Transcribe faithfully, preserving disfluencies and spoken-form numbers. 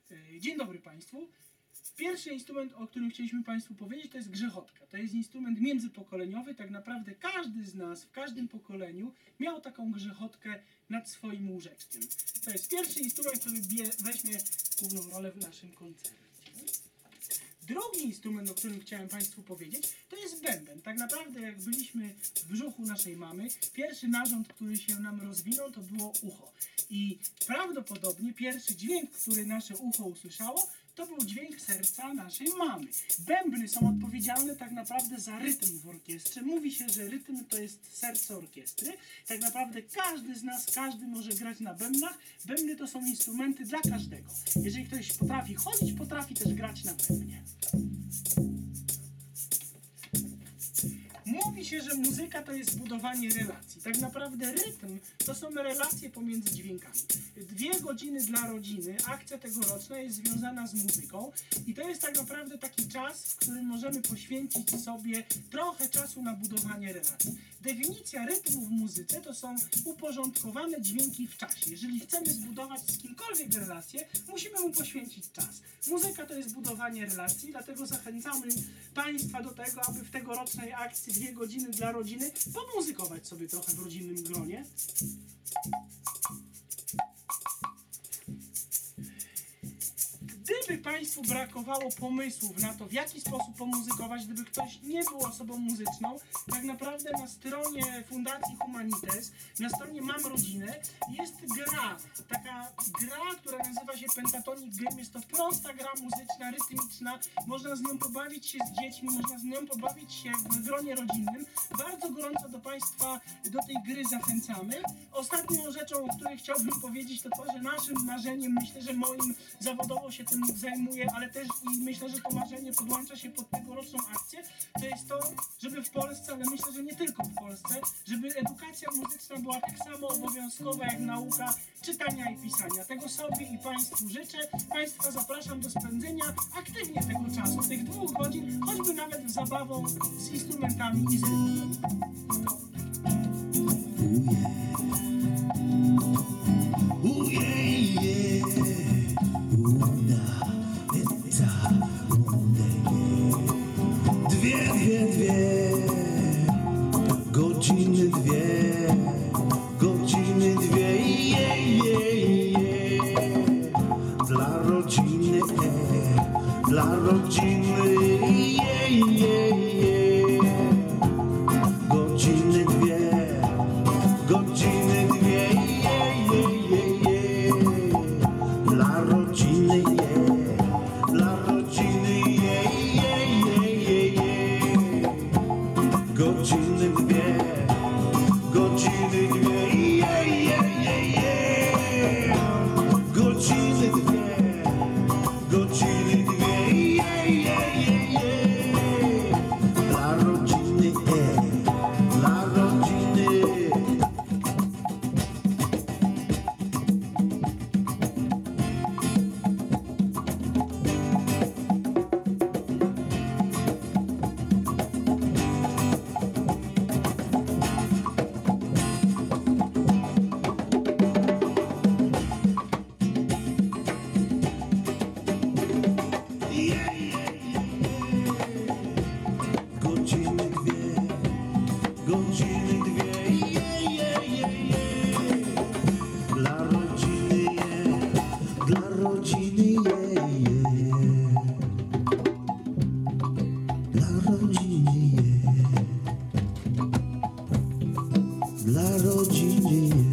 Dzień dobry Państwu. Pierwszy instrument, o którym chcieliśmy Państwu powiedzieć, to jest grzechotka. To jest instrument międzypokoleniowy. Tak naprawdę każdy z nas w każdym pokoleniu miał taką grzechotkę nad swoim łóżeczkiem. To jest pierwszy instrument, który weźmie główną rolę w naszym koncercie. Drugi instrument, o którym chciałem Państwu powiedzieć, to jest bęben. Tak naprawdę jak byliśmy w brzuchu naszej mamy, pierwszy narząd, który się nam rozwinął, to było ucho. I prawdopodobnie pierwszy dźwięk, który nasze ucho usłyszało, to był dźwięk serca naszej mamy. Bębny są odpowiedzialne tak naprawdę za rytm w orkiestrze. Mówi się, że rytm to jest serce orkiestry. Tak naprawdę każdy z nas, każdy może grać na bębnach. Bębny to są instrumenty dla każdego. Jeżeli ktoś potrafi chodzić, potrafi też grać na bębnie. Mówi się, że muzyka to jest budowanie relacji. Tak naprawdę rytm to są relacje pomiędzy dźwiękami. Dwie godziny dla rodziny, akcja tegoroczna jest związana z muzyką i to jest tak naprawdę taki czas, w którym możemy poświęcić sobie trochę czasu na budowanie relacji. Definicja rytmu w muzyce to są uporządkowane dźwięki w czasie. Jeżeli chcemy zbudować z kimkolwiek relację, musimy mu poświęcić czas. Muzyka to jest budowanie relacji, dlatego zachęcamy Państwa do tego, aby w tegorocznej akcji dwie godziny dla rodziny pomuzykować sobie trochę w rodzinnym gronie. Gdyby Państwu brakowało pomysłów na to, w jaki sposób pomuzykować, gdyby ktoś nie był osobą muzyczną, tak naprawdę na stronie Fundacji Humanites, na stronie Mam Rodzinę, jest gra. Taka gra, która nazywa się Pentatonic Game. Jest to prosta gra muzyczna, rytmiczna. Można z nią pobawić się z dziećmi, można z nią pobawić się w gronie rodzinnym. Bardzo gorąco do Państwa do tej gry zachęcamy. Ostatnią rzeczą, o której chciałbym powiedzieć, to to, że naszym marzeniem, myślę, że moim zawodowo się tym zajmuję, ale też i myślę, że to marzenie podłącza się pod tegoroczną akcję, to jest to, żeby w Polsce, ale myślę, że nie tylko w Polsce, żeby edukacja muzyczna była tak samo obowiązkowa jak nauka czytania i pisania. Tego sobie i Państwu życzę. Państwa zapraszam do spędzenia aktywnie tego czasu, tych dwóch godzin, choćby nawet zabawą z instrumentami i z rytmem. Dwie, dwie, dwie godziny, dwie godziny, dwie je, je, je. Dla rodziny, e, dla rodziny je, je, je. Godziny, dwie godziny, dwie je, je, je, je. Dla rodziny, je, dla rodziny je, je, je, je. Godziny dwie, godziny dwie, je, je, je, je. Godziny dwie, godziny dwie, je, je, je, je. Dla rodziny, e, dla rodziny. Godziny dwie, godziny dwie, je, je, je, je. Dla rodziny je, dla rodziny je, je. Dla rodziny je, dla rodziny je.